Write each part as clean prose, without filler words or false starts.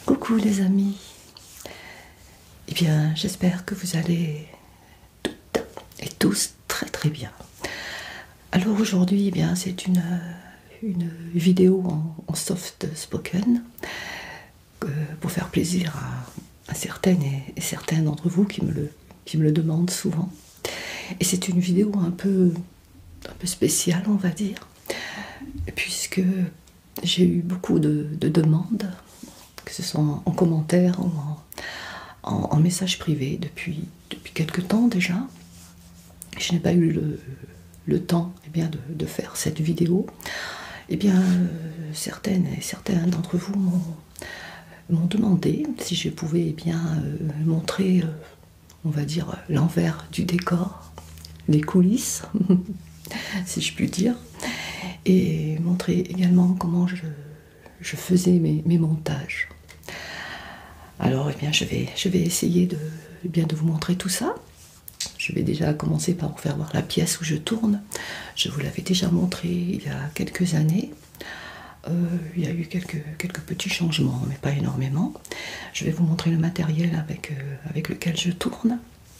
Coucou les amis, eh bien j'espère que vous allez toutes et tous très très bien. Alors aujourd'hui, eh bien c'est une vidéo en soft spoken pour faire plaisir à certaines et certains d'entre vous qui me le demandent souvent. Et c'est une vidéo un peu spéciale, on va dire, puisque j'ai eu beaucoup de demandes, que ce soit en commentaire ou en message privé depuis quelque temps déjà. Je n'ai pas eu le temps de faire cette vidéo. Eh bien, certaines et certains d'entre vous m'ont demandé si je pouvais montrer, on va dire, l'envers du décor, les coulisses, si je puis dire, et montrer également comment je faisais mes montages. Alors, eh bien, je vais essayer de vous montrer tout ça. Je vais déjà commencer par vous faire voir la pièce où je tourne. Je vous l'avais déjà montré il y a quelques années. Il y a eu quelques petits changements, mais pas énormément. Je vais vous montrer le matériel avec lequel je tourne.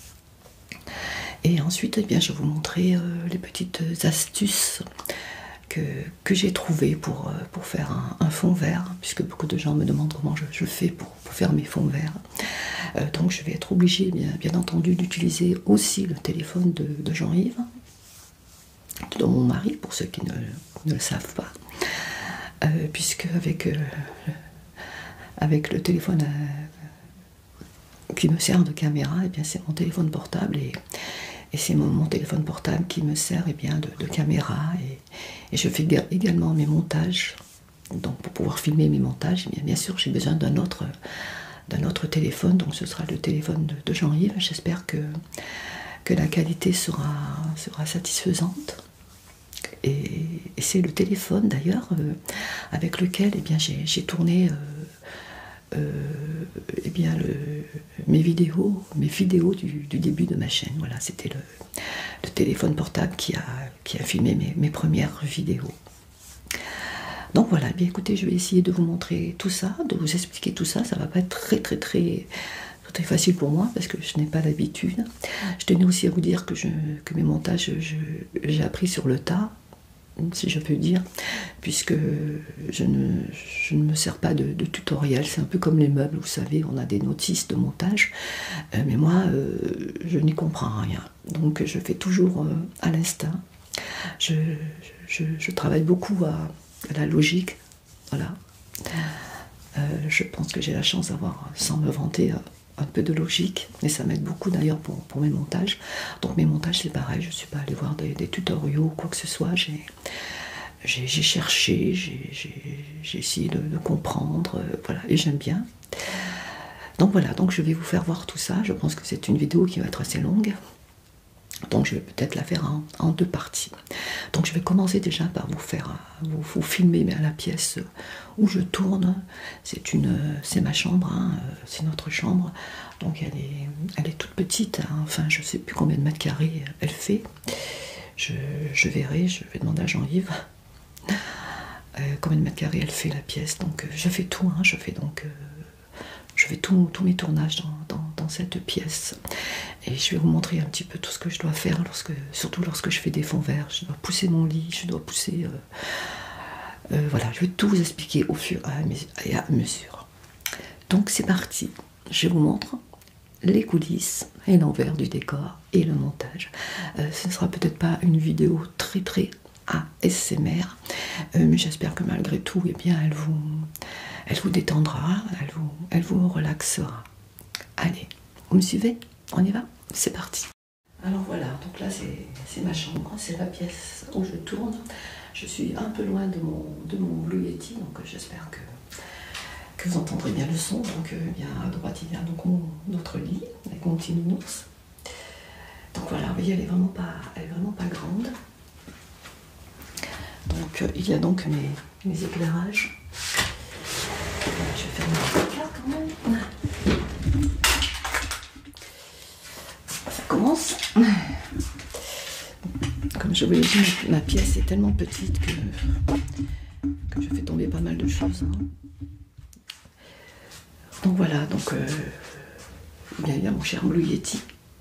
Et ensuite, eh bien, je vais vous montrer les petites astuces que j'ai trouvées pour faire un fond vert, puisque beaucoup de gens me demandent comment je fais pour faire mes fonds verts. Donc je vais être obligée, bien entendu, d'utiliser aussi le téléphone de Jean-Yves, de mon mari, pour ceux qui ne le savent pas, puisque avec le téléphone qui me sert de caméra, eh bien c'est mon téléphone portable et c'est mon téléphone portable qui me sert de caméra et je fais également mes montages. Donc pour pouvoir filmer mes montages, eh bien sûr j'ai besoin d'un autre téléphone, donc ce sera le téléphone de Jean-Yves. J'espère que la qualité sera satisfaisante. Et c'est le téléphone d'ailleurs avec lequel j'ai tourné mes vidéos du début de ma chaîne. Voilà, c'était le téléphone portable qui a filmé mes premières vidéos. Donc voilà, bien écoutez, je vais essayer de vous montrer tout ça, de vous expliquer tout ça. Ça va pas être très facile pour moi parce que je n'ai pas l'habitude. Je tenais aussi à vous dire que mes montages, j'ai appris sur le tas, si je peux dire, puisque je ne me sers pas de tutoriel. C'est un peu comme les meubles, vous savez, on a des notices de montage, mais moi, je n'y comprends rien. Donc je fais toujours à l'instinct. Je travaille beaucoup à la logique, voilà. Je pense que j'ai la chance d'avoir, sans me vanter, un peu de logique, et ça m'aide beaucoup d'ailleurs pour mes montages. Donc mes montages c'est pareil, je ne suis pas allée voir des tutoriaux ou quoi que ce soit, j'ai cherché, j'ai essayé de comprendre, voilà, et j'aime bien. Donc voilà, donc je vais vous faire voir tout ça. Je pense que c'est une vidéo qui va être assez longue, donc je vais peut-être la faire en deux parties. Donc je vais commencer déjà par vous filmer à la pièce où je tourne. C'est ma chambre, hein, c'est notre chambre. Donc elle est toute petite, hein, enfin je sais plus combien de mètres carrés elle fait. Je verrai, je vais demander à Jean-Yves combien de mètres carrés elle fait la pièce. Donc je fais tout, hein, je fais tous mes tournages dans cette pièce. Et je vais vous montrer un petit peu tout ce que je dois faire, surtout lorsque je fais des fonds verts. Je dois pousser mon lit, je dois pousser... voilà, je vais tout vous expliquer au fur et à mesure. Donc c'est parti, je vous montre les coulisses et l'envers du décor et le montage. Ce ne sera peut-être pas une vidéo très ASMR, mais j'espère que malgré tout, eh bien, elle vous détendra, elle vous relaxera. Allez, vous me suivez? On y va? C'est parti. Alors voilà, donc là c'est ma chambre, c'est la pièce où je tourne. Je suis un peu loin de mon Blue Yeti, donc j'espère que vous entendrez bien le son. Donc bien à droite il y a donc notre lit avec mon petit nounours. Donc voilà, vous voyez, elle est vraiment pas grande. Donc il y a donc mes éclairages. Voilà, je vais fermer la porte quand même. Ça commence. Comme je vous l'ai dit, ma pièce est tellement petite que je fais tomber pas mal de choses. Hein. Donc voilà, donc bien, il y a mon cher Blue Yeti.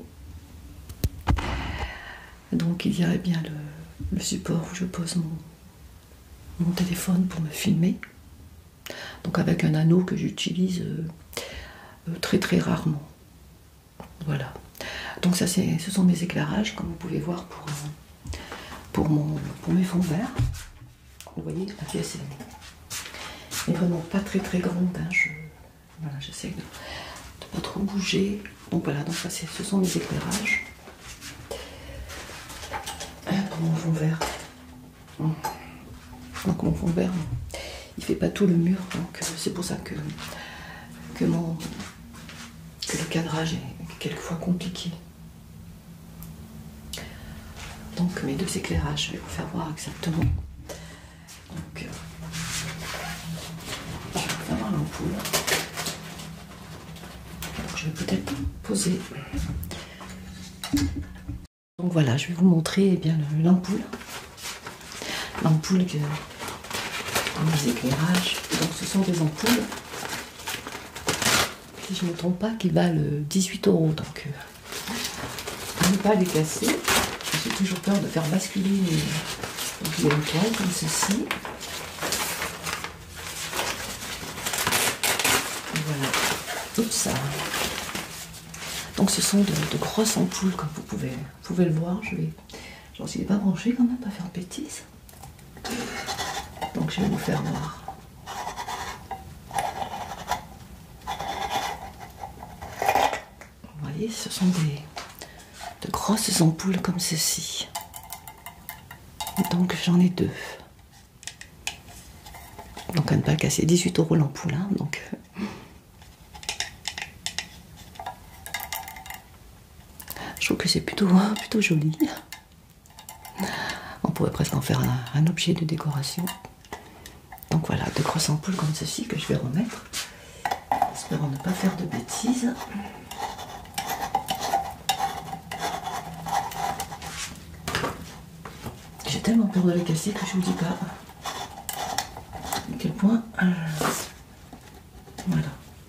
Donc il y a bien le support où je pose mon téléphone pour me filmer. Donc avec un anneau que j'utilise très très rarement. Voilà. Donc ça ce sont mes éclairages, comme vous pouvez voir pour mes fonds verts. Vous voyez, la pièce est vraiment pas très très grande. Hein. Voilà, j'essaie de pas trop bouger. Donc voilà, donc ça ce sont mes éclairages. Pour mon fond vert. Donc mon fond vert, il fait pas tout le mur, donc c'est pour ça que le cadrage est quelquefois compliqué. Donc mes deux éclairages, je vais vous faire voir exactement. Donc je vais vous faire voir l'ampoule. Je vais peut-être poser. Donc voilà, je vais vous montrer eh bien l'ampoule. L'ampoule que mes éclairages. Donc ce sont des ampoules, si je ne me trompe pas, qui valent 18 €. Donc à ne pas les casser. J'ai toujours peur de faire basculer les toiles comme ceci. Et voilà, tout ça. Donc ce sont de grosses ampoules, comme vous pouvez le voir. J'en suis pas branché quand même, pas faire de bêtises. Donc je vais vous faire voir. Vous voyez, ce sont de grosses ampoules comme ceci. Donc j'en ai deux. Donc à ne pas casser, 18 € l'ampoule. Hein, donc je trouve que c'est plutôt joli. On pourrait presque en faire un objet de décoration. Donc voilà, de grosses ampoules comme ceci que je vais remettre. Espérons ne pas faire de bêtises. J'ai tellement peur de les casser que je vous dis pas à quel point. Voilà.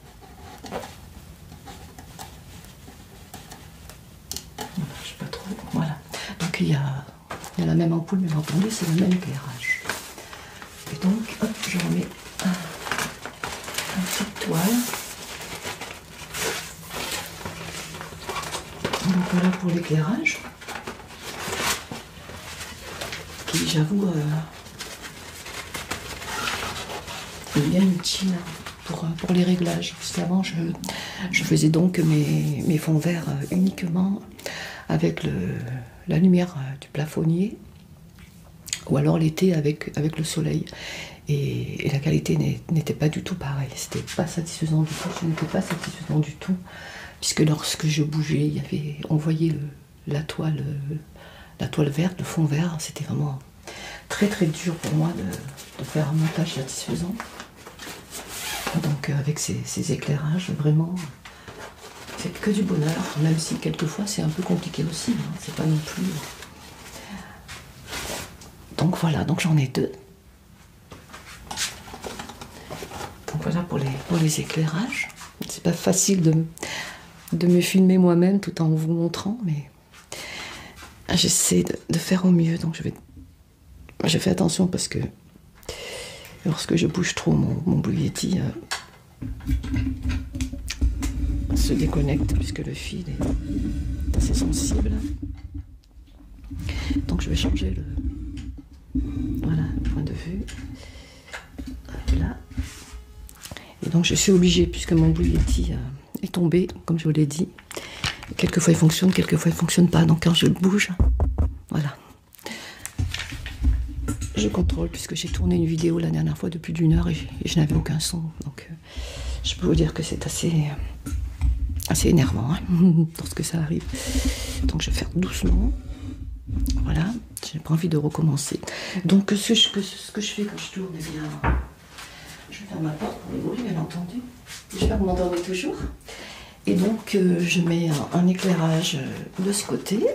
Je sais pas trop. Voilà. Donc il y a la même ampoule, mais entendu, c'est le même éclairage. Et donc, hop, je remets un petite toile. Donc voilà pour l'éclairage. Qui, j'avoue, est bien utile pour les réglages. Parce qu'avant, je faisais donc mes fonds verts uniquement avec la lumière du plafonnier, ou alors l'été avec le soleil. Et la qualité n'était pas du tout pareille. C'était pas satisfaisant du tout. Ce n'était pas satisfaisant du tout, puisque lorsque je bougeais, on voyait la toile verte, le fond vert. C'était vraiment très très dur pour moi de faire un montage satisfaisant. Donc avec ces éclairages, vraiment, c'est que du bonheur, même si quelquefois c'est un peu compliqué aussi, hein, c'est pas non plus. Donc voilà, donc j'en ai deux. Donc voilà pour les éclairages. C'est pas facile de me filmer moi-même tout en vous montrant, mais j'essaie de faire au mieux. Donc je fais attention parce que lorsque je bouge trop, mon Blue Yeti se déconnecte puisque le fil est assez sensible. Donc je vais changer le point de vue. Hop là. Et donc je suis obligée, puisque mon Blue Yeti est tombé, comme je vous l'ai dit. Quelquefois il fonctionne, quelquefois il ne fonctionne pas. Donc quand je le bouge, voilà. Je contrôle, puisque j'ai tourné une vidéo la dernière fois de plus d'1 heure et je n'avais aucun son. Donc je peux vous dire que c'est assez énervant hein, lorsque ça arrive. Donc je vais faire doucement. Voilà, j'ai pas envie de recommencer. Donc ce que je fais quand je tourne, eh bien, je ferme ma porte pour les bruits, bien entendu. J'espère que vous m'entendez toujours. Et donc je mets un éclairage de ce côté.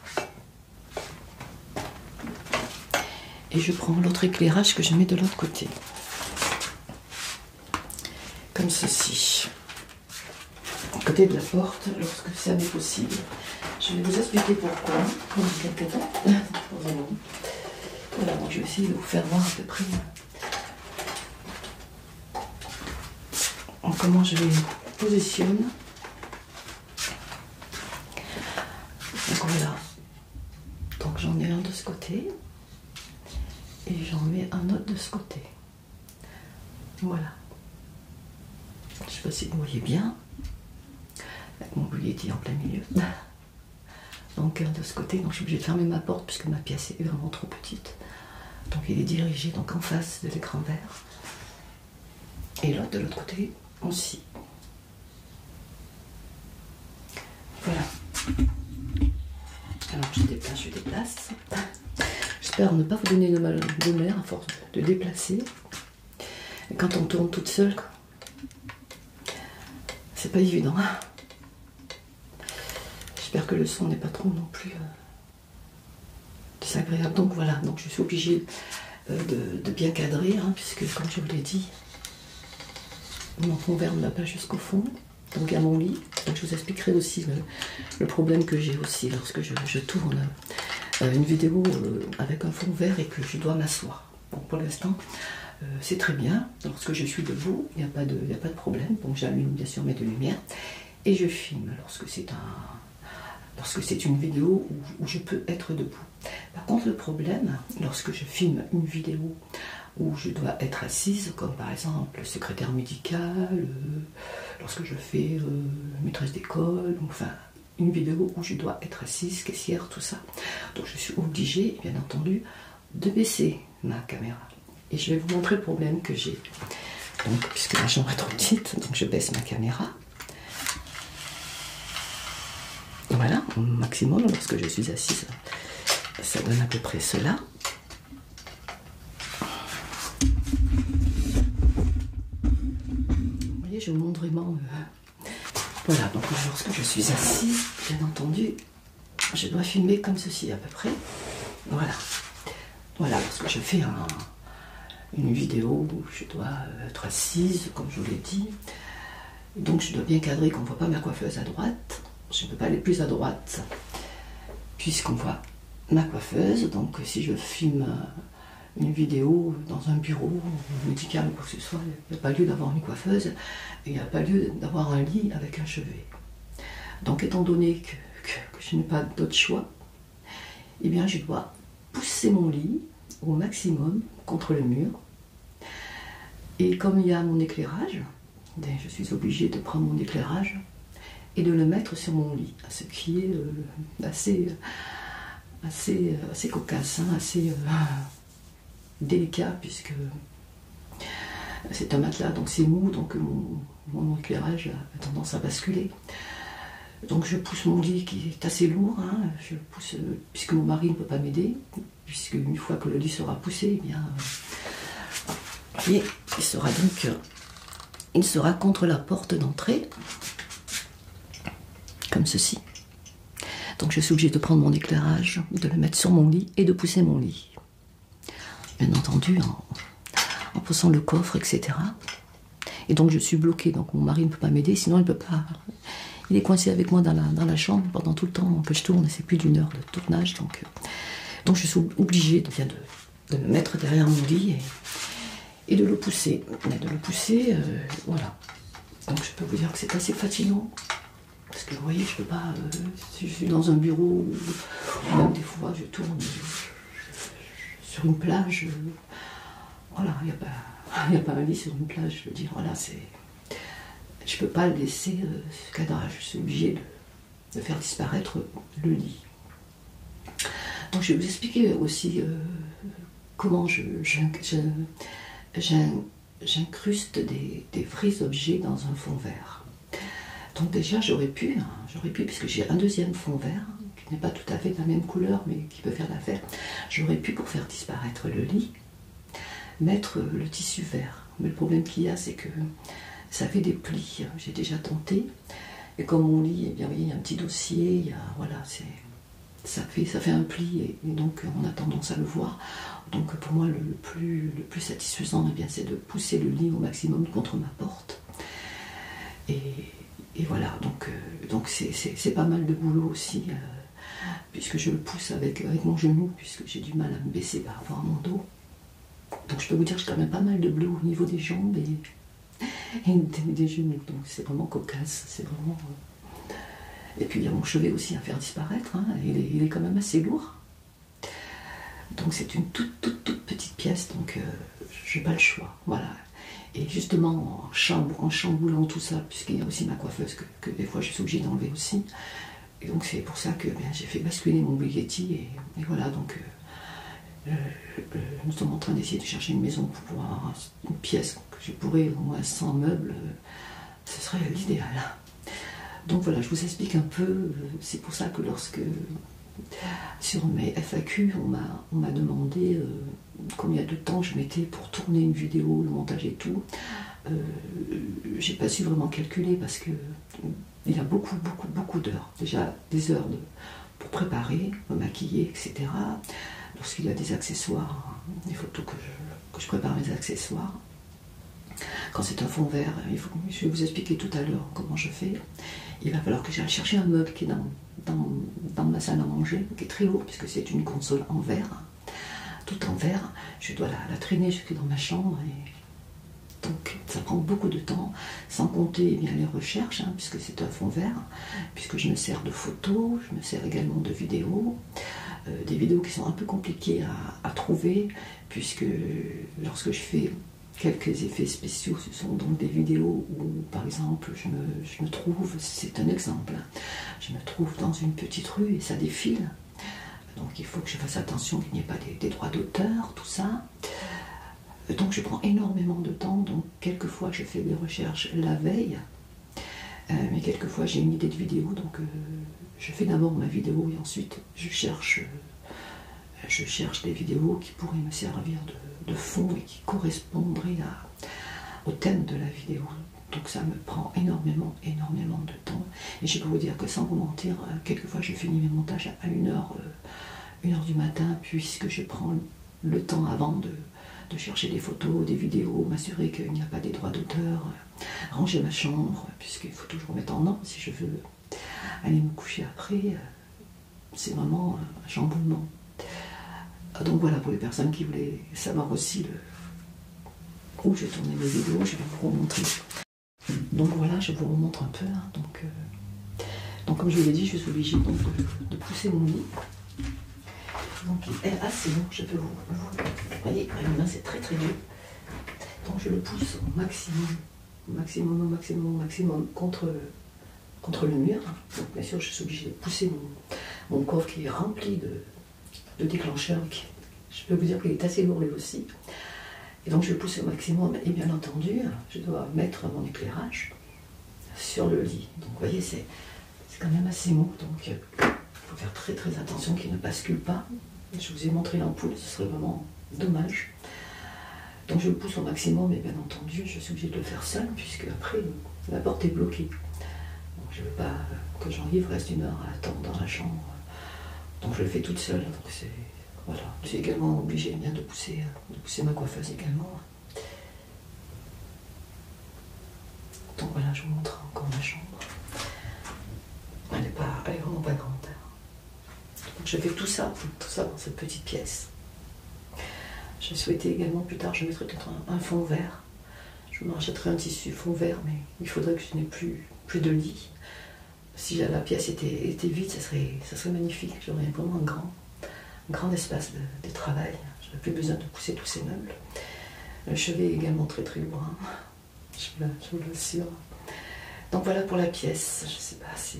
Et je prends l'autre éclairage que je mets de l'autre côté. Comme ceci. à côté de la porte lorsque ça m'est possible. Je vais vous expliquer pourquoi, dans quelques temps. Voilà, donc je vais essayer de vous faire voir à peu près comment je les positionne. Donc voilà, donc j'en ai un de ce côté et j'en mets un autre de ce côté. Voilà. Je ne sais pas si vous voyez bien, avec mon bouilletti en plein milieu. Donc de ce côté, donc je suis obligée de fermer ma porte puisque ma pièce est vraiment trop petite. Donc il est dirigé donc en face de l'écran vert. Et l'autre de l'autre côté aussi. Voilà. Alors je déplace. J'espère ne pas vous donner de mal de mer à force de déplacer. Et quand on tourne toute seule, c'est pas évident. J'espère que le son n'est pas trop non plus désagréable. Donc voilà, donc je suis obligée de bien cadrer, hein, puisque comme je vous l'ai dit, mon fond vert ne va pas jusqu'au fond. Donc à mon lit, donc je vous expliquerai aussi le problème que j'ai aussi lorsque je tourne une vidéo avec un fond vert et que je dois m'asseoir. Donc pour l'instant, c'est très bien. Lorsque je suis debout, il n'y a pas de problème. Donc j'allume bien sûr mes deux lumières et je filme lorsque c'est une vidéo où je peux être debout. Par contre, le problème, lorsque je filme une vidéo où je dois être assise, comme par exemple secrétaire médicale, lorsque je fais maîtresse d'école, enfin une vidéo où je dois être assise, caissière, tout ça. Donc je suis obligée, bien entendu, de baisser ma caméra. Et je vais vous montrer le problème que j'ai. Donc, puisque la chambre est trop petite, donc je baisse ma caméra. Voilà, au maximum, lorsque je suis assise, ça donne à peu près cela. Vous voyez, je vous montre vraiment. Voilà, donc lorsque je suis assise, bien entendu, je dois filmer comme ceci à peu près. Voilà. Voilà, lorsque je fais une vidéo où je dois être assise, comme je vous l'ai dit. Donc je dois bien cadrer qu'on ne voit pas ma coiffeuse à droite. Je ne peux pas aller plus à droite, puisqu'on voit ma coiffeuse. Donc si je filme une vidéo dans un bureau médical ou quoi que ce soit, il n'y a pas lieu d'avoir une coiffeuse, et il n'y a pas lieu d'avoir un lit avec un chevet. Donc étant donné que je n'ai pas d'autre choix, eh bien je dois pousser mon lit au maximum contre le mur. Et comme il y a mon éclairage, je suis obligée de prendre mon éclairage et de le mettre sur mon lit, ce qui est assez cocasse, hein, assez délicat, puisque c'est un matelas, donc c'est mou, donc mon éclairage a tendance à basculer. Donc je pousse mon lit qui est assez lourd, hein, je pousse, puisque mon mari ne peut pas m'aider, puisque une fois que le lit sera poussé, eh bien, et il sera contre la porte d'entrée, comme ceci. Donc je suis obligée de prendre mon éclairage, de le mettre sur mon lit et de pousser mon lit. Bien entendu, en poussant le coffre, etc. Et donc je suis bloquée, donc mon mari ne peut pas m'aider, sinon il ne peut pas. Il est coincé avec moi dans la chambre pendant tout le temps que je tourne, c'est plus d'1 heure de tournage, donc je suis obligée de me mettre derrière mon lit et de le pousser. Voilà. Donc je peux vous dire que c'est assez fatigant. Parce que vous voyez, je peux pas. Si je suis dans un bureau, ou même des fois je tourne sur une plage. Voilà, il n'y a pas un lit sur une plage. Je veux dire, voilà, je peux pas laisser ce cadrage. Je suis obligée de faire disparaître le lit. Donc je vais vous expliquer aussi comment j'incruste des vrais objets dans un fond vert. Donc déjà j'aurais pu, puisque j'ai un deuxième fond vert, qui n'est pas tout à fait de la même couleur, mais qui peut faire l'affaire, j'aurais pu, pour faire disparaître le lit, mettre le tissu vert. Mais le problème qu'il y a, c'est que ça fait des plis. J'ai déjà tenté, et comme mon lit, eh bien, vous voyez, il y a un petit dossier, voilà, ça fait un pli, et donc on a tendance à le voir. Donc pour moi, le plus satisfaisant, eh bien, c'est de pousser le lit au maximum contre ma porte. Et Et voilà, donc c'est pas mal de boulot aussi, puisque je le pousse avec mon genou, puisque j'ai du mal à me baisser par rapport à mon dos. Donc je peux vous dire que j'ai quand même pas mal de bleu au niveau des jambes et des genoux, donc c'est vraiment cocasse, c'est vraiment... Et puis il y a mon chevet aussi à faire disparaître, hein. Il est quand même assez lourd. Donc c'est une toute petite pièce, donc je n'ai pas le choix, voilà. Et justement en chamboulant tout ça, puisqu'il y a aussi ma coiffeuse que des fois je suis obligée d'enlever aussi. Et donc c'est pour ça que j'ai fait basculer mon Bugatti et voilà, donc nous sommes en train d'essayer de chercher une maison pour pouvoir avoir une pièce que je pourrais au moins sans meubles, ce serait l'idéal. Donc voilà, je vous explique un peu, c'est pour ça que lorsque sur mes FAQ, on m'a demandé combien de temps je mettais pour tourner une vidéo, le montage et tout. J'ai pas su vraiment calculer parce que il y a beaucoup d'heures. Déjà des heures pour préparer, me maquiller, etc. Lorsqu'il y a des accessoires, il faut tout que je prépare mes accessoires. Quand c'est un fond vert, je vais vous expliquer tout à l'heure comment je fais. Il va falloir que j'aille chercher un meuble qui est dans ma salle à manger, qui est très haut, puisque c'est une console en verre, tout en verre. Je dois la traîner jusque dans ma chambre, et donc ça prend beaucoup de temps, sans compter bien les recherches, hein, puisque c'est un fond vert, puisque je me sers de photos, je me sers également de vidéos, des vidéos qui sont un peu compliquées à trouver, puisque lorsque je fais quelques effets spéciaux, ce sont donc des vidéos où, par exemple, je me trouve, c'est un exemple, je me trouve dans une petite rue et ça défile. Donc il faut que je fasse attention qu'il n'y ait pas des droits d'auteur, tout ça. Donc je prends énormément de temps, donc quelquefois je fais des recherches la veille, mais quelquefois j'ai une idée de vidéo, donc je fais d'abord ma vidéo et ensuite je cherche des vidéos qui pourraient me servir de fond et qui correspondraient au thème de la vidéo. Donc ça me prend énormément de temps. Et je peux vous dire que sans vous mentir, quelquefois je finis mes montages à 1h du matin, puisque je prends le temps avant de chercher des photos, des vidéos, m'assurer qu'il n'y a pas des droits d'auteur, ranger ma chambre, puisqu'il faut toujours mettre en ordre si je veux aller me coucher après. C'est vraiment un chamboulement. Donc voilà, pour les personnes qui voulaient savoir aussi où je tournais mes vidéos, je vais vous remontrer. Donc voilà, je vous remontre un peu. Hein. Donc comme je vous l'ai dit, je suis obligée donc, de pousser mon lit. Donc il est assez long, je peux vous voyez, avec ma main c'est très dur. Donc je le pousse au maximum contre le mur. Donc bien sûr, je suis obligée de pousser mon coffre qui est rempli de déclencheurs. Je peux vous dire qu'il est assez lourd lui aussi. Et donc je le pousse au maximum. Et bien entendu, je dois mettre mon éclairage sur le lit. Donc vous voyez, c'est quand même assez mou. Donc il faut faire très attention qu'il ne bascule pas. Je vous ai montré l'ampoule, ce serait vraiment dommage. Donc je le pousse au maximum, et bien entendu, je suis obligée de le faire seul, puisque après, la porte est bloquée. Donc je ne veux pas que Jean-Yves reste 1 heure à attendre dans la chambre. Donc je le fais toute seule. Donc voilà. Je suis également obligée bien de pousser ma coiffeuse également. Donc voilà, je vous montre encore ma chambre. Elle est vraiment pas grande. Donc je fais tout ça dans cette petite pièce. Je souhaitais également plus tard, je mettrai peut-être un fond vert. Je me rachèterai un tissu fond vert, mais il faudrait que je n'ai plus de lit. Si la pièce était vide, ça serait magnifique. J'aurais vraiment un grand espace de travail. Je n'aurais plus besoin de pousser tous ces meubles. Le chevet est également très lourd. Hein. Je vous l'assure. Donc voilà pour la pièce. Je ne sais pas si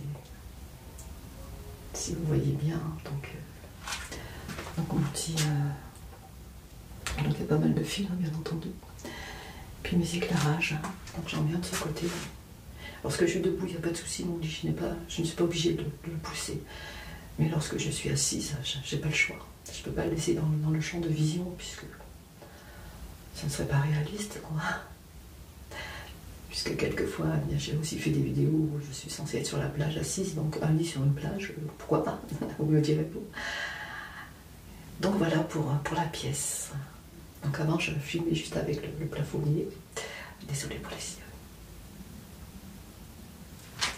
vous voyez bien. Donc mon petit... donc il y a pas mal de fils, hein, bien entendu. Puis mes éclairages. Hein. Donc j'en mets un de ce côté. Lorsque je suis debout, il n'y a pas de souci, mon lit, je ne suis pas obligée de le pousser. Mais lorsque je suis assise, je n'ai pas le choix. Je ne peux pas le laisser dans le champ de vision, puisque ça ne serait pas réaliste, quoi. Puisque quelquefois, j'ai aussi fait des vidéos où je suis censée être sur la plage assise, donc un lit sur une plage, pourquoi pas, vous me direz-vous. Donc voilà pour la pièce. Donc avant, je filmais juste avec le plafonnier. Désolée pour les yeux.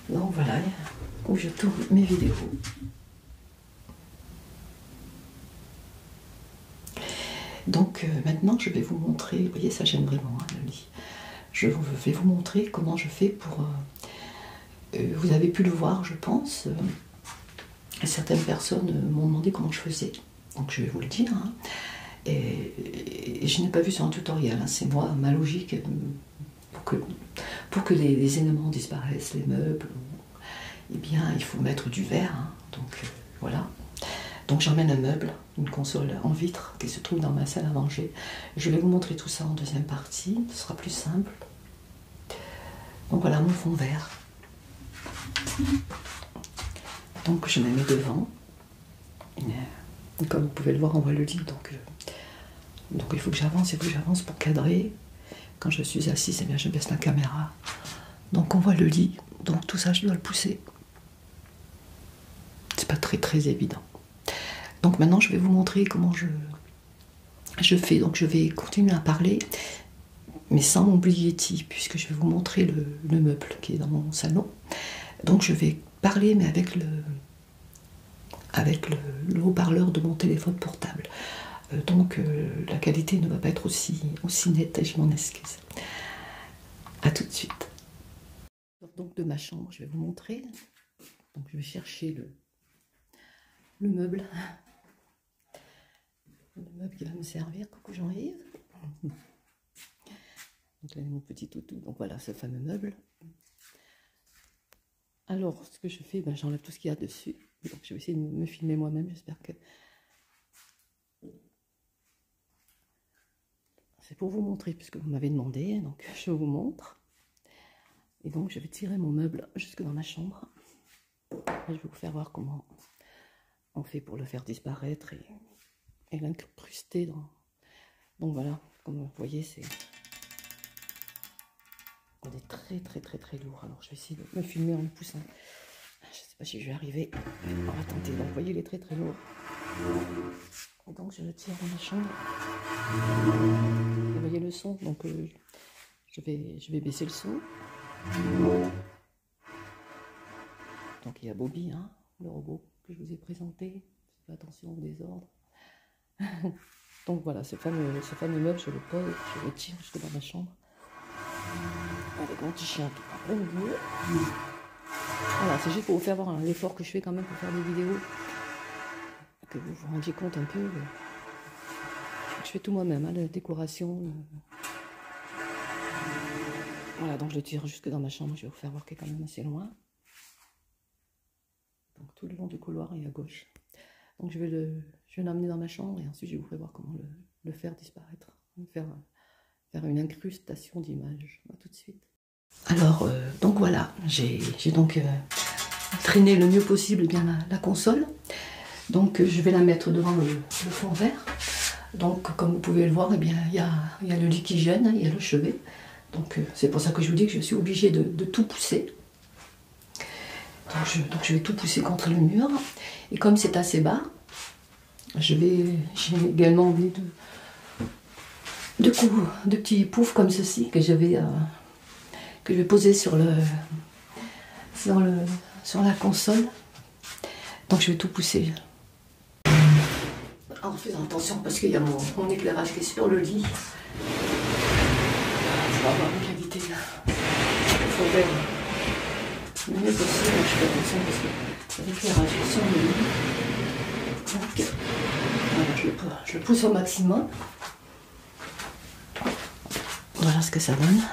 Donc voilà, où je tourne mes vidéos. Donc maintenant je vais vous montrer, vous voyez ça j'aime vraiment hein, le lit. Je vais vous montrer comment je fais pour... vous avez pu le voir je pense, certaines personnes m'ont demandé comment je faisais. Donc je vais vous le dire. Hein. Et je n'ai pas vu sur un tutoriel, hein. C'est moi, ma logique, pour que les éléments disparaissent, les meubles, eh bien il faut mettre du verre. Hein. Donc voilà. Donc j'emmène un meuble, une console en vitre qui se trouve dans ma salle à manger. Je vais vous montrer tout ça en deuxième partie, ce sera plus simple. Donc voilà mon fond vert. Donc je me mets devant. Comme vous pouvez le voir, on voit le lit. Donc il faut que j'avance, pour cadrer. Quand je suis assise, eh bien je baisse la caméra. Donc on voit le lit. Donc tout ça, je dois le pousser. C'est pas très évident. Donc maintenant, je vais vous montrer comment je fais. Donc je vais continuer à parler, mais sans m'oublier Yeti, puisque je vais vous montrer le meuble qui est dans mon salon. Donc je vais parler, mais avec le haut-parleur de mon téléphone portable. Donc la qualité ne va pas être aussi nette, et je m'en excuse. A tout de suite. Donc de ma chambre, je vais vous montrer. Donc je vais chercher le meuble. Le meuble qui va me servir. Coucou Jean-Yves. Donc là, mon petit toutou. Donc voilà, ce fameux meuble. Alors, ce que je fais, ben, j'enlève tout ce qu'il y a dessus. Donc je vais essayer de me filmer moi-même. J'espère que... C'est pour vous montrer, puisque vous m'avez demandé. Donc je vous montre. Et donc je vais tirer mon meuble jusque dans ma chambre. Et je vais vous faire voir comment on fait pour le faire disparaître et l'incruster dans... Donc voilà, comme vous voyez, c'est très lourd. Alors je vais essayer de me filmer en le poussant. Je ne sais pas si je vais arriver. On va tenter. Donc vous voyez, il est très lourd. Et donc je le tire dans ma chambre. Vous voyez le son. Donc je vais baisser le son. Donc il y a Bobby, hein, le robot que je vous ai présenté. Faites attention au désordre. Donc voilà, ce fameux meuble, je le pose, je le tire jusque dans ma chambre. Avec mon petit chien qui prend plein de boule. Voilà, c'est juste pour vous faire voir l'effort que je fais quand même pour faire des vidéos. Que vous vous rendiez compte un peu. Je fais tout moi-même, hein, la décoration. Voilà, donc je le tire jusque dans ma chambre. Je vais vous faire voir qu'il est quand même assez loin. Donc tout le long du couloir et à gauche. Donc je vais l'amener dans ma chambre et ensuite je vous ferai voir comment le faire disparaître. Faire une incrustation d'images. Tout de suite. Alors, donc voilà, j'ai donc traîné le mieux possible bien la console. Donc je vais la mettre devant le fond vert. Donc comme vous pouvez le voir, eh bien, il y a le lit qui gêne, il y a le chevet. Donc c'est pour ça que je vous dis que je suis obligée de tout pousser. Donc je vais tout pousser contre le mur. Et comme c'est assez bas, j'ai également envie de petits poufs comme ceci que je vais poser sur la console. Donc je vais tout pousser. En faisant attention parce qu'il y a mon éclairage qui est sur le lit. Ça va avoir une qualité là. Il faut faire le mieux possible. Je fais attention parce que l'éclairage est sur le lit. Donc voilà, je le pousse au maximum. Voilà ce que ça donne.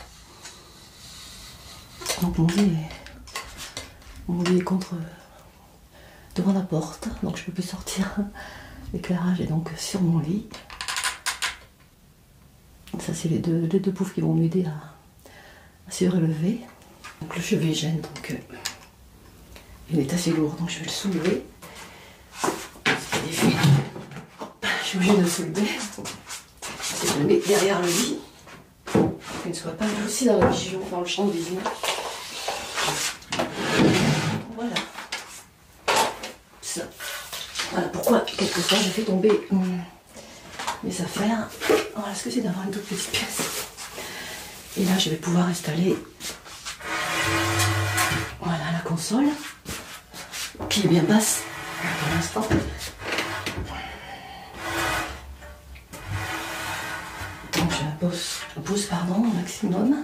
Donc mon lit est devant la porte, donc je peux plus sortir. L'éclairage est donc sur mon lit. Ça c'est les deux poufs qui vont m'aider à se relever. Donc le chevet gêne, donc il est assez lourd, donc je vais le soulever. Je suis obligée de le soulever. Je le mets derrière le lit. Qu'il ne soit pas aussi dans la région, dans le champ de vision. Voilà. Ça. Voilà pourquoi quelquefois je fais tomber mes affaires. Voilà ce que c'est d'avoir une toute petite pièce. Et là je vais pouvoir installer. Voilà. console qui est bien basse pour l'instant. Donc je pose pardon, au maximum.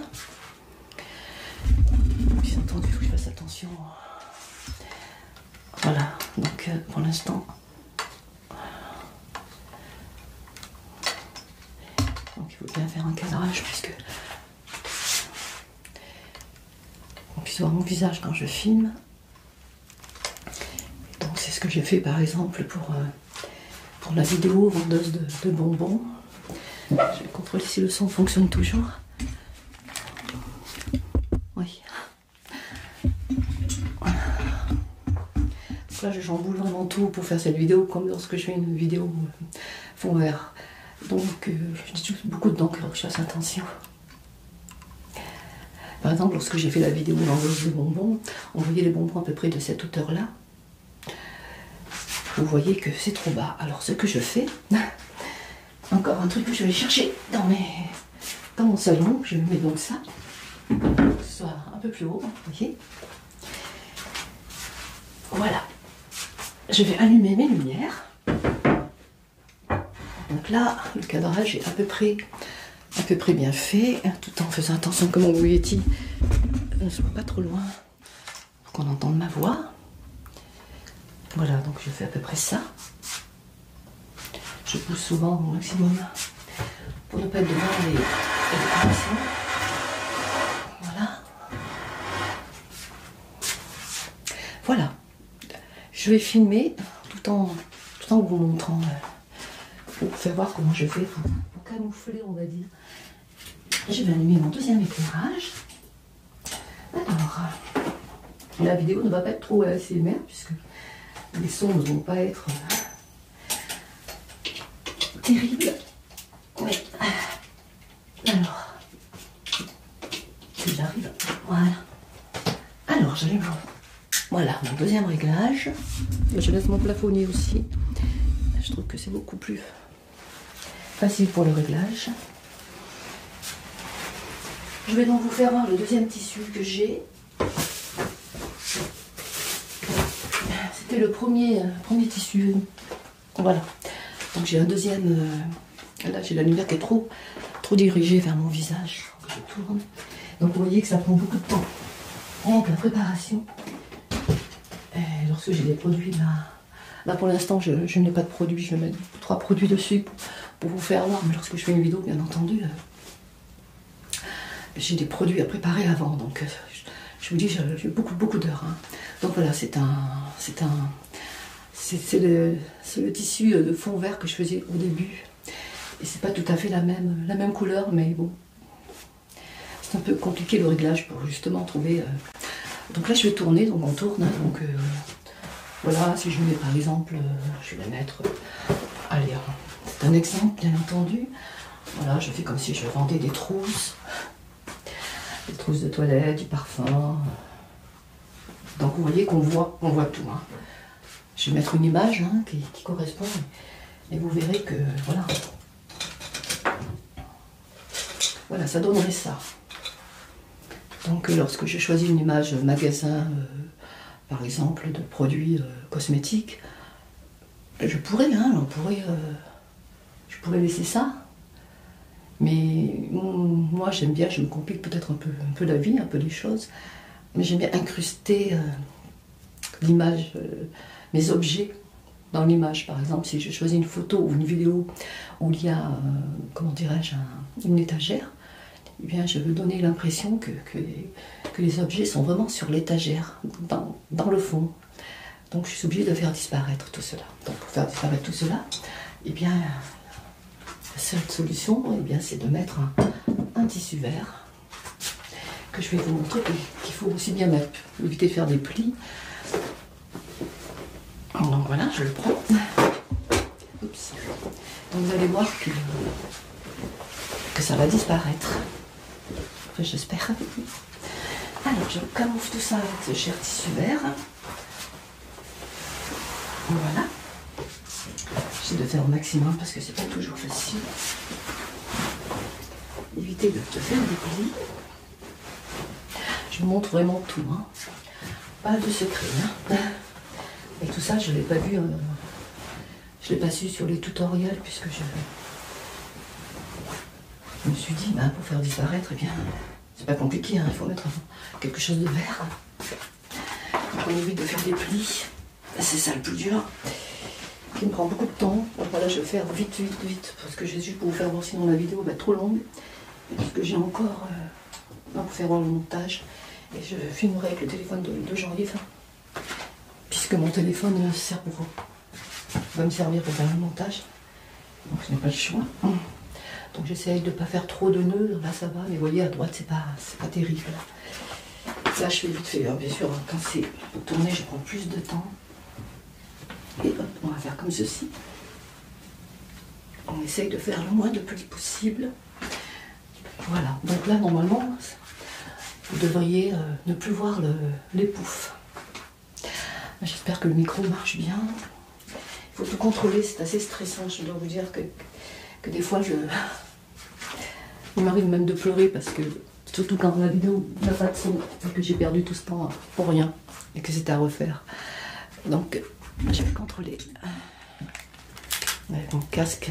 Bien entendu, il faut que je fasse attention. Voilà, donc pour l'instant. Donc il faut bien faire un cadrage puisque on puisse voir mon visage quand je filme. Donc c'est ce que j'ai fait par exemple pour la vidéo vendeuse de bonbons. Je vais contrôler si le son fonctionne toujours. Oui. Donc là je chamboule vraiment tout pour faire cette vidéo comme lorsque je fais une vidéo fond vert. Donc j'utilise beaucoup de d'encre, que je fasse attention. Par exemple, lorsque j'ai fait la vidéo vendeuse de bonbons, on voyait les bonbons à peu près de cette hauteur-là. Vous voyez que c'est trop bas. Alors ce que je fais, encore un truc que je vais chercher dans mon salon, je mets donc ça, pour que ce soit un peu plus haut, vous voyez. Voilà. Je vais allumer mes lumières. Donc là, le cadrage est à peu près bien fait, tout en faisant attention que mon Blue Yeti ne soit pas trop loin pour qu'on entende ma voix. Voilà, donc je fais à peu près ça. Je pousse souvent au maximum pour ne pas être devant les décorations. Voilà. Voilà. Je vais filmer tout en vous montrant, pour faire voir comment je fais pour camoufler, on va dire. Je vais allumer mon deuxième éclairage. Alors, la vidéo ne va pas être trop ASMR puisque les sons ne vont pas être terribles. Oui. Alors, si j'arrive, voilà. Alors, j'allume. Voilà, mon deuxième réglage. Je laisse mon plafonnier aussi. Je trouve que c'est beaucoup plus facile pour le réglage. Je vais donc vous faire voir le deuxième tissu que j'ai. C'était le premier tissu. Voilà. Donc j'ai un deuxième. Là j'ai la lumière qui est trop dirigée vers mon visage. Je tourne. Donc vous voyez que ça prend beaucoup de temps. Rien que la préparation. Et lorsque j'ai des produits là pour l'instant je n'ai pas de produits. Je vais mettre 3 produits dessus pour vous faire voir. Mais lorsque je fais une vidéo, bien entendu, j'ai des produits à préparer avant. Donc je vous dis, j'ai beaucoup d'heures. Hein. Donc voilà, c'est le tissu de fond vert que je faisais au début. Et c'est pas tout à fait la même couleur, mais bon. C'est un peu compliqué le réglage pour justement trouver. Donc là je vais tourner, donc on tourne. Hein, donc voilà, si je mets par exemple, je vais mettre. Allez, c'est un exemple bien entendu. Voilà, je fais comme si je vendais des trousses. Des trousses de toilette, du parfum. Donc vous voyez qu'on voit tout. Hein. Je vais mettre une image hein, qui correspond. Et vous verrez que voilà. Voilà, ça donnerait ça. Donc lorsque je choisis une image magasin, par exemple, de produits cosmétiques, je pourrais laisser ça. Mais moi j'aime bien, je me complique peut-être un peu la vie, un peu les choses, mais j'aime bien incruster l'image, mes objets dans l'image. Par exemple, si je choisis une photo ou une vidéo où il y a, comment dirais-je, une étagère, eh bien je veux donner l'impression que les objets sont vraiment sur l'étagère, dans le fond. Donc je suis obligée de faire disparaître tout cela. Donc pour faire disparaître tout cela, eh bien la seule solution, eh bien, c'est de mettre un tissu vert que je vais vous montrer qu'il faut aussi bien mettre, éviter de faire des plis. Donc voilà, je le prends. Oups. Donc vous allez voir que ça va disparaître. Enfin, j'espère. Alors je camoufle tout ça avec ce cher tissu vert. Voilà. J'essaie de faire au maximum parce que c'est pas toujours facile. Évitez de faire des plis. Je vous montre vraiment tout. Hein. pas de secret. Hein. Et tout ça, je ne l'ai pas vu, je l'ai pas su sur les tutoriels, puisque je me suis dit, bah, pour faire disparaître, eh bien, c'est pas compliqué, hein, il faut mettre quelque chose de vert. Donc on évite de faire des plis, c'est ça le plus dur, qui me prend beaucoup de temps. Donc voilà, je vais faire vite, parce que j'ai juste pour vous faire voir, sinon la vidéo va être trop longue, parce que j'ai encore pour faire le montage, et je filmerai avec le téléphone de Jean-Yves, puisque mon téléphone va me servir pour faire le montage, donc je n'ai pas le choix. Donc j'essaye de ne pas faire trop de nœuds, là ça va, mais vous voyez à droite c'est pas terrible. Là je fais vite fait, bien sûr, quand c'est tourné je prends plus de temps. Et hop, on va faire comme ceci. On essaye de faire le moins de plis possible. Voilà, donc là normalement, vous devriez ne plus voir les poufs. J'espère que le micro marche bien. Il faut tout contrôler, c'est assez stressant, je dois vous dire que des fois il m'arrive même de pleurer parce que, surtout quand la vidéo n'a pas de son, et que j'ai perdu tout ce temps pour rien et que c'est à refaire. Donc je vais contrôler avec mon casque.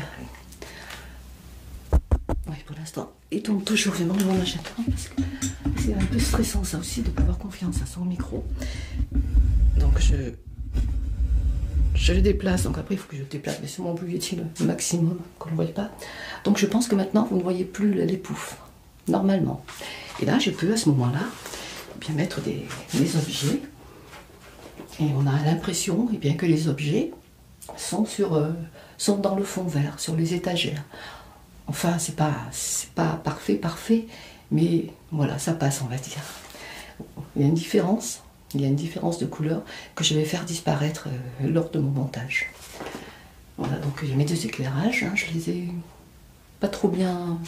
Oui, pour l'instant, il tourne toujours, je vais m'enlever mon agenda parce que c'est un peu stressant ça aussi de ne pas avoir confiance à son micro. Donc je le déplace, donc après il faut que je le déplace, mais sûrement plus utile le maximum, qu'on ne voit pas. Donc je pense que maintenant vous ne voyez plus les poufs, normalement. Et là je peux à ce moment-là bien mettre des objets, et on a l'impression que les objets sont dans le fond vert, sur les étagères. Enfin c'est pas parfait, mais voilà, ça passe on va dire. Il y a une différence. Il y a une différence de couleur que je vais faire disparaître lors de mon montage. Voilà, donc il y a mes deux éclairages, hein, je les ai pas trop bien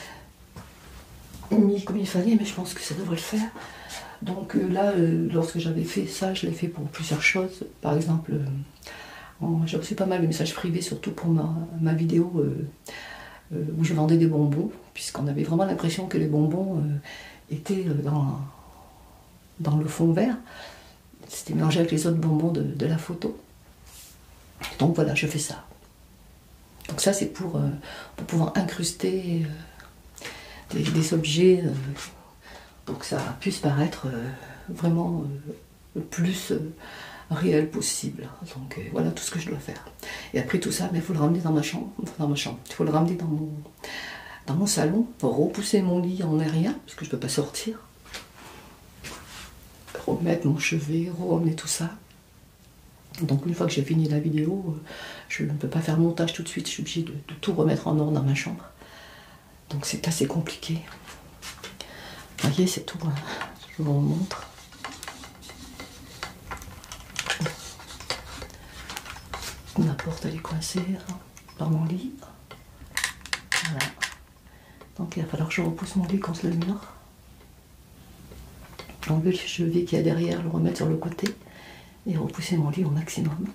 mis comme il fallait, mais je pense que ça devrait le faire. Donc là, lorsque j'avais fait ça, je l'ai fait pour plusieurs choses. Par exemple, j'ai reçu pas mal de messages privés, surtout pour ma vidéo où je vendais des bonbons, puisqu'on avait vraiment l'impression que les bonbons étaient dans le fond vert. C'était mélangé avec les autres bonbons de la photo. Donc voilà, je fais ça. Donc ça c'est pour pouvoir incruster des objets, donc ça puisse paraître vraiment le plus réel possible. Donc voilà tout ce que je dois faire. Et après tout ça, il faut le ramener dans ma chambre. Il faut le ramener dans mon salon, pour repousser mon lit en aérien, parce que je ne peux pas sortir. Remettre mon chevet, remettre tout ça. Donc une fois que j'ai fini la vidéo, je ne peux pas faire le montage tout de suite, je suis obligée de tout remettre en ordre dans ma chambre. Donc c'est assez compliqué. Vous voyez, c'est tout, hein. Je vous montre. Ma porte elle est coincée dans mon lit. Voilà. Donc il va falloir que je repousse mon lit contre le mur. Enlever le chevet qu'il y a derrière, le remettre sur le côté et repousser mon lit au maximum.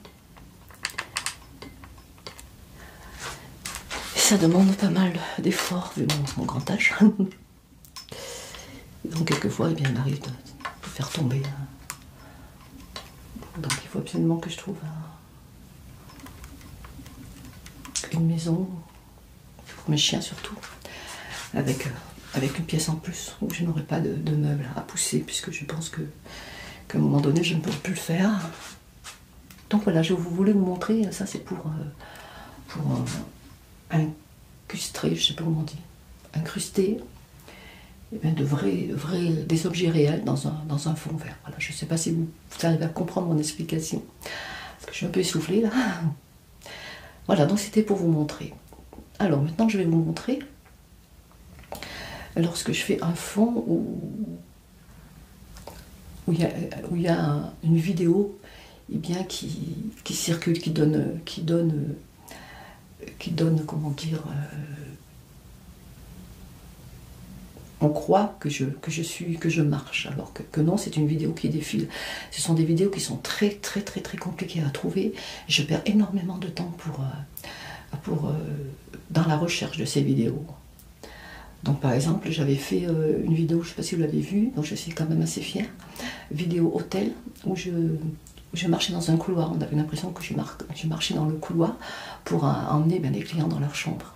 Et ça demande pas mal d'efforts vu mon grand âge. Et donc quelquefois, il m'arrive de faire tomber. Donc il faut absolument que je trouve une maison, pour mes chiens surtout, avec une pièce en plus, où je n'aurai pas de meubles à pousser, puisque je pense qu'à un moment donné, je ne peux plus le faire. Donc voilà, je voulais vous montrer, ça c'est pour incruster, je sais pas comment on dit, incruster des objets réels dans un fond vert. Voilà, je ne sais pas si vous arrivez à comprendre mon explication, parce que je suis un peu essoufflée là. Voilà, donc c'était pour vous montrer. Alors maintenant, je vais vous montrer lorsque je fais un fond où il y a une vidéo qui circule, qui donne comment dire, on croit que je marche, alors que non, c'est une vidéo qui défile. Ce sont des vidéos qui sont très compliquées à trouver. Je perds énormément de temps dans la recherche de ces vidéos. Donc par exemple, j'avais fait une vidéo, je ne sais pas si vous l'avez vue, donc je suis quand même assez fière, vidéo hôtel, où je marchais dans un couloir. On avait l'impression que je marchais dans le couloir pour emmener les clients dans leur chambre.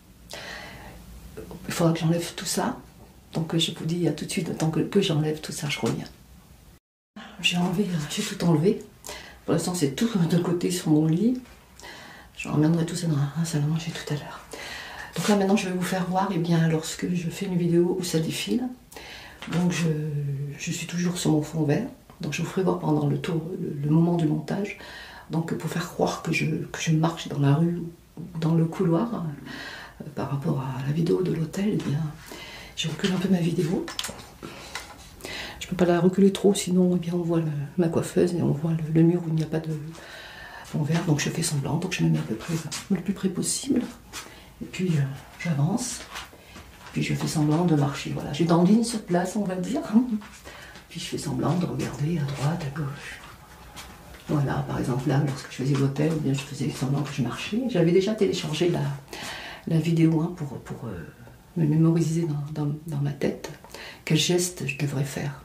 Il faudra que j'enlève tout ça. Donc je vous dis à tout de suite, tant que j'enlève tout ça, je reviens. J'ai tout enlevé. Pour l'instant, c'est tout de côté sur mon lit. Je ramènerai tout ça dans la salle à manger tout à l'heure. Donc là, maintenant, je vais vous faire voir, et bien, lorsque je fais une vidéo où ça défile. Donc je suis toujours sur mon fond vert. Donc je vous ferai voir pendant le moment du montage. Donc pour faire croire que je marche dans la rue, dans le couloir, par rapport à la vidéo de l'hôtel, eh bien, je recule un peu ma vidéo. Je ne peux pas la reculer trop, sinon eh bien, on voit ma coiffeuse et on voit le mur où il n'y a pas de fond vert. Donc je fais semblant, donc je me mets à peu près le plus près possible. Et puis j'avance, puis je fais semblant de marcher. Voilà, je dandine sur place, on va dire. Puis je fais semblant de regarder à droite, à gauche. Voilà, par exemple là, lorsque je faisais l'hôtel, eh bien je faisais semblant que je marchais. J'avais déjà téléchargé la vidéo pour me mémoriser dans ma tête quel geste je devrais faire.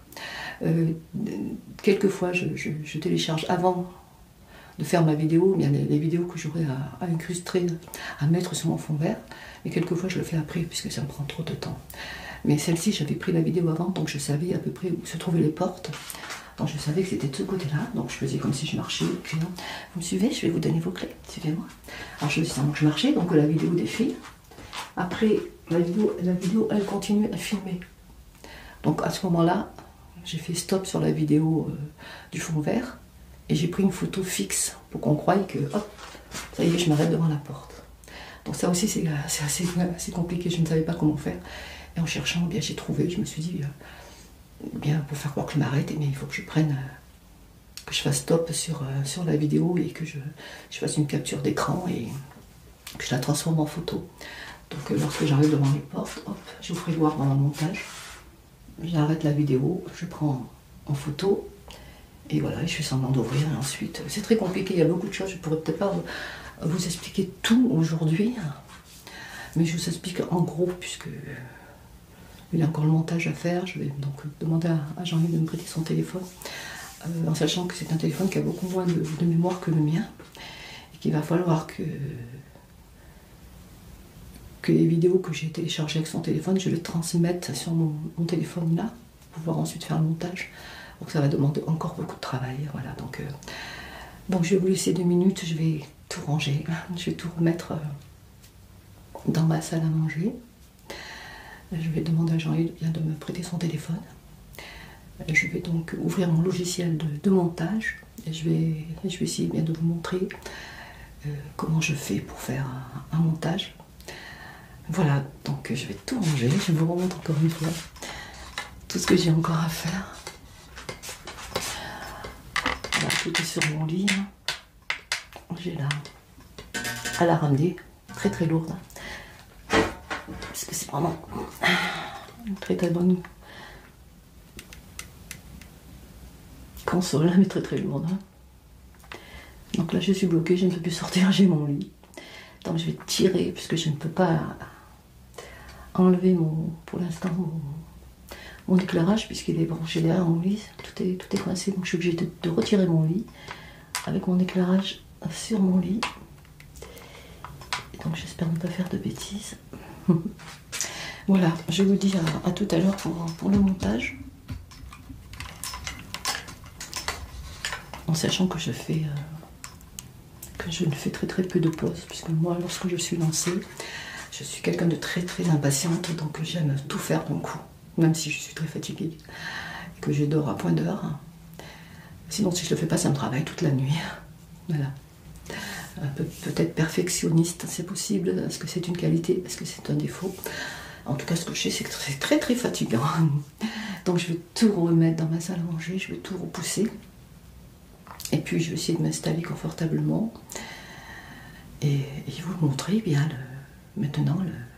Quelquefois, je télécharge avant de faire ma vidéo, bien les vidéos que j'aurai à incruster, à mettre sur mon fond vert, et quelquefois je le fais après, puisque ça me prend trop de temps. Mais celle-ci, j'avais pris la vidéo avant, donc je savais à peu près où se trouvaient les portes. Donc je savais que c'était de ce côté-là, donc je faisais comme si je marchais. Puis, vous me suivez, je vais vous donner vos clés, suivez-moi. Alors je faisais semblant que je marchais, donc la vidéo défile. Après, la vidéo, elle continue à filmer. Donc à ce moment-là, j'ai fait stop sur la vidéo du fond vert, et j'ai pris une photo fixe pour qu'on croie que, hop, ça y est, je m'arrête devant la porte. Donc ça aussi, c'est assez compliqué, je ne savais pas comment faire. Et en cherchant, bien j'ai trouvé, je me suis dit, bien pour faire croire que je m'arrête, il faut que je prenne, que je fasse stop sur la vidéo et que je fasse une capture d'écran et que je la transforme en photo. Donc lorsque j'arrive devant les portes, hop, je vous ferai voir dans le montage. J'arrête la vidéo, je prends en photo et voilà, je fais semblant d'ouvrir et ensuite. C'est très compliqué, il y a beaucoup de choses, je ne pourrais peut-être pas vous expliquer tout aujourd'hui, mais je vous explique en gros puisque il y a encore le montage à faire. Je vais donc demander à Jean-Yves de me prêter son téléphone, en sachant que c'est un téléphone qui a beaucoup moins de mémoire que le mien, et qu'il va falloir que les vidéos que j'ai téléchargées avec son téléphone, je les transmette sur mon téléphone là, pour pouvoir ensuite faire le montage. Donc ça va demander encore beaucoup de travail. Voilà, donc je vais vous laisser 2 minutes, je vais tout ranger, je vais tout remettre dans ma salle à manger. Je vais demander à Jean-Yves de me prêter son téléphone. Je vais donc ouvrir mon logiciel de montage et je vais essayer bien de vous montrer comment je fais pour faire un montage. Voilà, donc je vais tout ranger, je vous remontre encore une fois tout ce que j'ai encore à faire. Voilà, tout est sur mon lit. J'ai là à la ramener, très très lourde. Parce que c'est vraiment une très très bonne console, mais très très lourde. Donc là je suis bloquée, je ne peux plus sortir, j'ai mon lit. Donc je vais tirer, puisque je ne peux pas enlever pour l'instant mon éclairage, puisqu'il est branché derrière mon lit. Tout est coincé, donc je suis obligée de retirer mon lit avec mon éclairage sur mon lit. Et donc j'espère ne pas faire de bêtises. Voilà, je vous dis à tout à l'heure pour le montage. En sachant que je ne fais très très peu de pauses, puisque moi, lorsque je suis lancée, je suis quelqu'un de très très impatiente, donc j'aime tout faire d'un coup, même si je suis très fatiguée et que je dors à point d'heure. Sinon, si je ne le fais pas, ça me travaille toute la nuit. Voilà. Peut-être perfectionniste, c'est possible. Est-ce que c'est une qualité? Est-ce que c'est un défaut? En tout cas, ce que je sais, c'est que c'est très très fatigant. Donc je vais tout remettre dans ma salle à manger, je vais tout repousser. Et puis je vais essayer de m'installer confortablement. Et vous montrer bien maintenant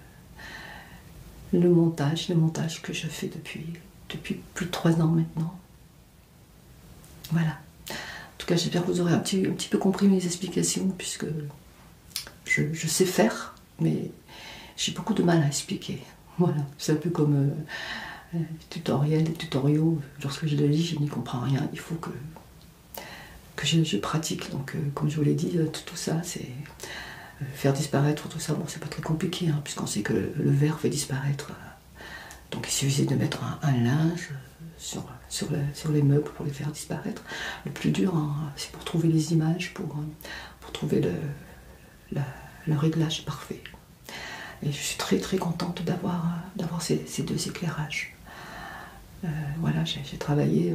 le montage que je fais depuis plus de 3 ans maintenant. Voilà. En tout cas, j'espère que vous aurez un petit peu compris mes explications, puisque je sais faire, mais j'ai beaucoup de mal à expliquer. Voilà, c'est un peu comme les tutoriels, les tutoriaux. Lorsque je les lis, je n'y comprends rien. Il faut que je pratique. Donc, comme je vous l'ai dit, tout ça, c'est faire disparaître tout ça. Bon, c'est pas très compliqué, hein, puisqu'on sait que le verre fait disparaître. Donc, il suffisait de mettre un linge sur les meubles pour les faire disparaître. Le plus dur, hein, c'est pour trouver les images, pour trouver le réglage parfait. Et je suis très très contente d'avoir ces deux éclairages. Voilà, j'ai travaillé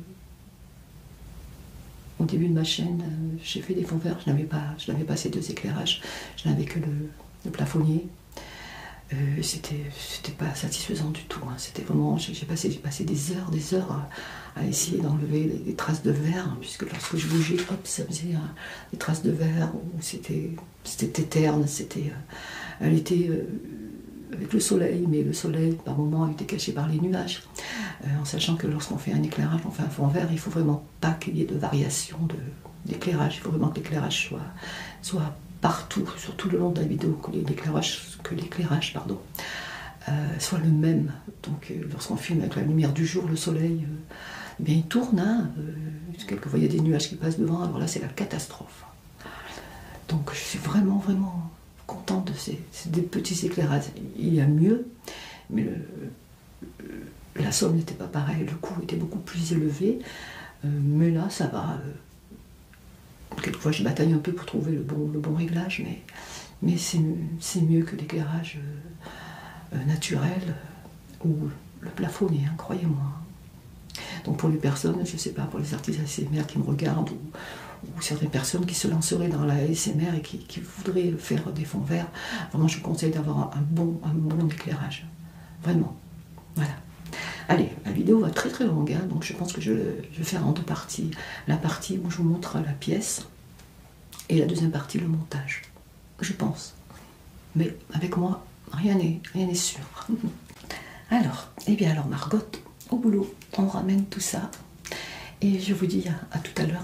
au début de ma chaîne, j'ai fait des fonds verts, je n'avais pas ces deux éclairages, je n'avais que le plafonnier. C'était pas satisfaisant du tout, hein. C'était vraiment, j'ai passé des heures à essayer d'enlever les traces de verre, hein, puisque lorsque je bougeais, hop, ça faisait des traces de verre, ou c'était terne, elle était avec le soleil, mais le soleil par moments était caché par les nuages, en sachant que lorsqu'on fait un éclairage, on fait un fond vert, il faut vraiment pas qu'il y ait de variation d'éclairage, il faut vraiment que l'éclairage soit partout, surtout le long de la vidéo, que l'éclairage soit le même. Donc lorsqu'on filme avec la lumière du jour, le soleil, eh bien, il tourne, hein, quelquefois il y a des nuages qui passent devant, alors là c'est la catastrophe. Donc je suis vraiment vraiment contente de ces petits éclairages. Il y a mieux, mais la somme n'était pas pareille, le coût était beaucoup plus élevé, mais là ça va. Quelquefois je bataille un peu pour trouver le bon réglage, mais c'est mieux que l'éclairage naturel ou le plafonnier, hein, croyez-moi. Donc pour les personnes, je ne sais pas, pour les artistes ASMR qui me regardent, ou certaines personnes qui se lanceraient dans la ASMR et qui voudraient faire des fonds verts, vraiment je vous conseille d'avoir un bon éclairage. Vraiment. Voilà. Allez, la vidéo va très très longue, hein, donc je pense que je vais faire en deux parties. La partie où je vous montre la pièce et la deuxième partie, le montage. Je pense. Mais avec moi, rien n'est sûr. Alors, Margot, au boulot, on ramène tout ça. Et je vous dis à tout à l'heure,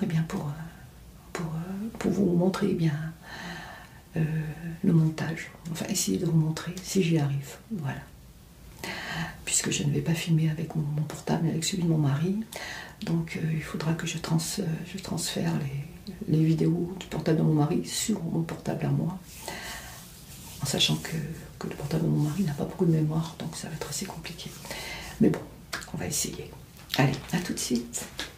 pour vous montrer le montage. Enfin, essayer de vous montrer si j'y arrive. Voilà. Puisque je ne vais pas filmer avec mon portable, mais avec celui de mon mari. Donc il faudra que je transfère les vidéos du portable de mon mari sur mon portable à moi. En sachant que le portable de mon mari n'a pas beaucoup de mémoire, donc ça va être assez compliqué. Mais bon, on va essayer. Allez, à tout de suite.